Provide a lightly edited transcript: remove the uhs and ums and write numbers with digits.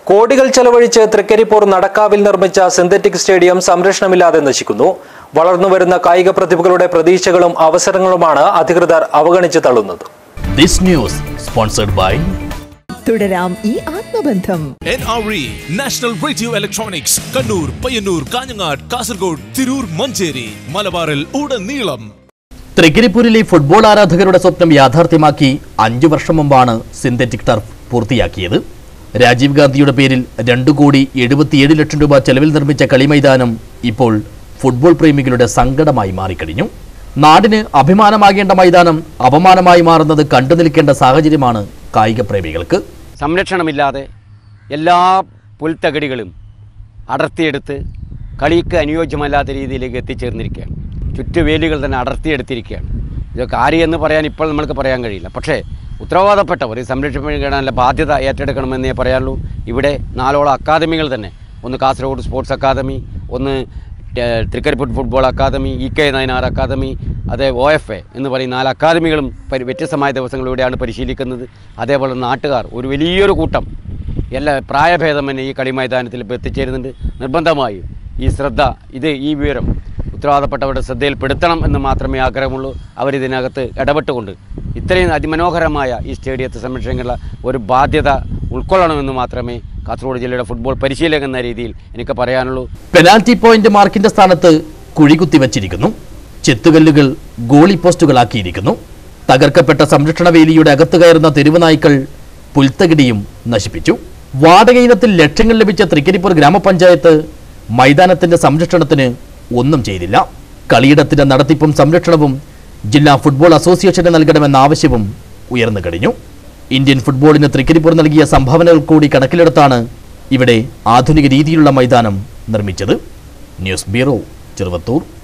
കോടികൾ ചെലവഴിച്ച് തൃക്കരിപ്പൂർ നടക്കാവിൽ നിർമ്മിച്ച സിന്തറ്റിക് സ്റ്റേഡിയം സംരക്ഷണമില്ലാതെ നശിക്കുന്നു. വളർന്നുവരുന്ന കായിക പ്രതിഭകളുടെ പ്രതീക്ഷകളും അവസരങ്ങളുമാണ് അധികൃതർ അവഗണിച്ച് തള്ളുന്നത്. This news sponsored by തുടരാം ഈ ആത്മബന്ധം. NRE National Radio Electronics Kannur, Payyanur, Kanhangad, Kasaragod, Tirur, Manjeri, മലബാറിൽ ഉടനീളം. തൃക്കരിപ്പൂരിലെ ഫുട്ബോൾ ആരാധകരുടെ സ്വപ്നം യാഥാർത്ഥ്യമാക്കി 5 വർഷം മുമ്പാണ് സിന്തറ്റിക് ടർഫ് പൂർത്തിയാക്കിയത്. രാജീവ് ഗാന്ധിയുടെ പേരിൽ 2,77 ലക്ഷം രൂപ ചെലവിൽ നിർമ്മിച്ച കളിമൈതാനം ഇപ്പോൾ ഫുട്ബോൾ പ്രേമികളുടെ സങ്കടമായി മാറിക്കഴിഞ്ഞു. നാടിന് അഭിമാനമാകേണ്ട മൈതാനം അപമാനമായി മാറുന്നത് കണ്ടു നിൽക്കേണ്ട സാഹചര്യമാണ് കായിക പ്രേമികൾക്ക്. സംരക്ഷണമില്ലാതെ എല്ലാ പുൽത്തകടികളും അടർത്തിയെടുത്ത് കളിക്ക് അനുയോജ്യമല്ലാത്ത രീതിയിലേക്ക് എത്തിച്ചേർന്നിരിക്കുകയാണ്. ചുറ്റുവേലികൾ തന്നെ അടർത്തിയെടുത്തിരിക്കുകയാണ്. ഇതൊക്കെ ആരെയെന്ന് പറയാൻ ഇപ്പോൾ നമ്മൾക്ക് പറയാൻ കഴിയില്ല. പക്ഷേ ഉത്തരവാദപ്പെട്ടവർ സംരക്ഷിക്കാനുള്ള ബാധ്യത ഏറ്റെടുക്കണമെന്നേ പറയാനുള്ളൂ. ഇവിടെ 4ഓളം അക്കാദമികൾ തന്നെ, ഒന്ന് കാസർഗോഡ് സ്പോർട്സ് അക്കാദമി, ഒന്ന് Trikaripur football academy, EK Nayanar academy, അതേ OFA എന്ന് പറയും 4 അക്കാദമികളും വ്യത്യസ്തമായ ദിവസങ്ങളിലൂടെയാണ് പരിശീലിക്കുന്നത്. അതേപോലെ നാട്ടുകാർ ഒരു വലിയൊരു കൂട്ടം എല്ലാ പ്രായഭേദം തന്നെ ഈ കളി മൈതാനത്തിൽ എത്തിച്ചേരുന്നുണ്ട്. നിർബന്ധമായും ഈ വിവരം ഉത്തരവാദപ്പെട്ടവരുടെ ശ്രദ്ധയിൽപ്പെടുത്തണം എന്ന് മാത്രമേ ആഗ്രഹമുള്ളൂ. അവരിതിനകത്ത് ഇടപെട്ടുകൊണ്ട് ഇത്രയും അതിമനോഹരമായ ഈ സ്റ്റേഡിയത്തെ സംരക്ഷിക്കാനുള്ള ഒരു ബാധ്യത ഉൾക്കൊള്ളണമെന്ന് മാത്രമേ കാസർഗോഡ് ജില്ലയുടെ ഫുട്ബോൾ പരിശീലകൻ എന്ന രീതിയിൽ എനിക്ക് പറയാനുള്ളൂ. പെനാൽറ്റി പോയിന്റ് മാർക്കിന്റെ സ്ഥാനത്ത് കുഴി കുത്തിവച്ചിരിക്കുന്നു. ചെത്തുകല്ലുകൾ ഗോളി പോസ്റ്റുകളാക്കിയിരിക്കുന്നു. തകർക്കപ്പെട്ട സംരക്ഷണ വേലിയുടെ അകത്ത് കയറുന്ന തെരുവ് നായ്ക്കൾ പുൽത്തകിടിയും നശിപ്പിച്ചു. വാടക ഇനത്തിൽ ലക്ഷങ്ങൾ ലഭിച്ച തൃക്കരിപ്പൂർ ഗ്രാമപഞ്ചായത്ത് മൈതാനത്തിന്റെ സംരക്ഷണത്തിന് ഒന്നും ചെയ്തില്ല. കളിയിടത്തിന്റെ നടത്തിപ്പും സംരക്ഷണവും ജില്ലാ ഫുട്ബോൾ അസോസിയേഷന് നൽകണമെന്ന ആവശ്യവും ഉയർന്നു കഴിഞ്ഞു. ഇന്ത്യൻ ഫുട്ബോളിന് തൃക്കരിപ്പൂർ നൽകിയ സംഭാവനകൾ കൂടി കണക്കിലെടുത്താണ് ഇവിടെ ആധുനിക രീതിയിലുള്ള മൈതാനം നിർമ്മിച്ചത്. News bureau, Cheruvathur.